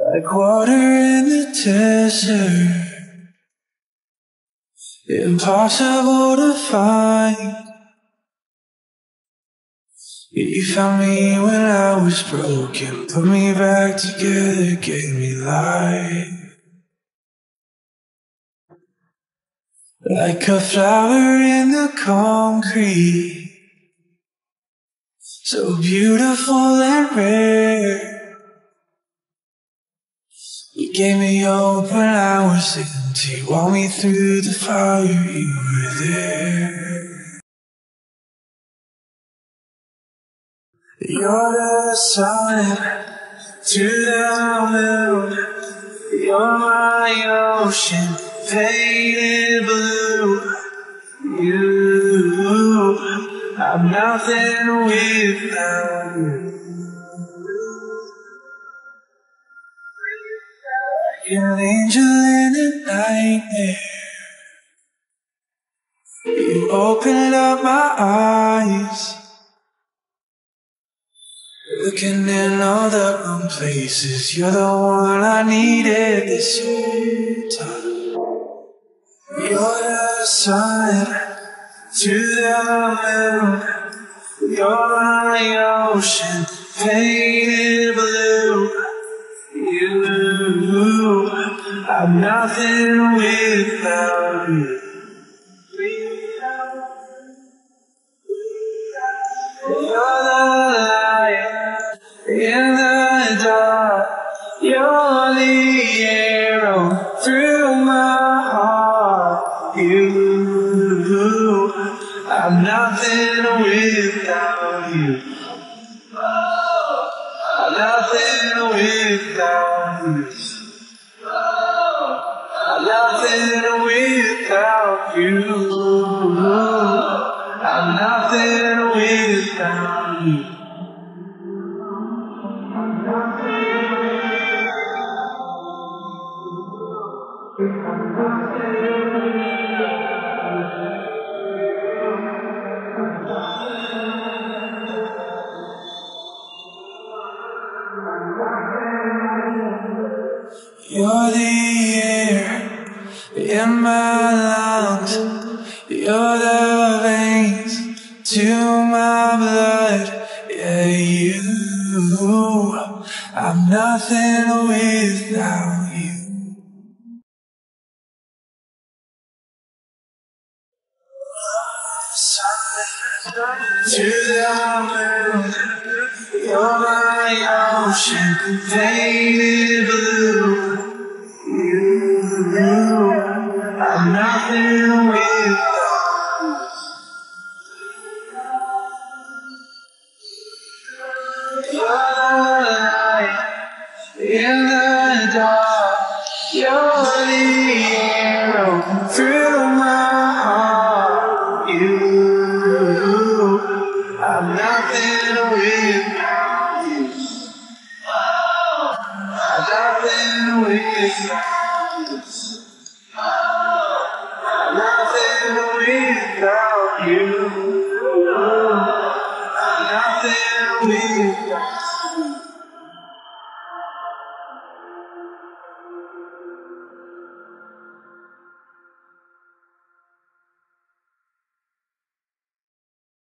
like water in the desert, impossible to find. You found me when I was broken, put me back together, gave me life. Like a flower in the concrete, so beautiful and rare. You gave me hope when I was empty, walked me through the fire, you were there. You're the sun to the moon, you're my ocean, painted blue. You, I'm nothing without you. You're an angel in a nightmare. You opened up my eyes, looking in all the wrong places. You're the one I needed this whole time. You're the sun to the moon, you're my ocean, painted blue. You, I'm nothing without you. You're the light in the dark, you're the arrow through my heart. You, I'm nothing without you. I'm nothing without you. I'm nothing without you. I'm nothing without you. You're the air in my lungs, you're the veins to my blood. Yeah, you, I'm nothing without you. To the moon, you're my ocean, painted blue. You, I'm nothing without you. You're the light in the dark, you're the arrow through my heart. You, I'm nothing without you. I'm nothing without you.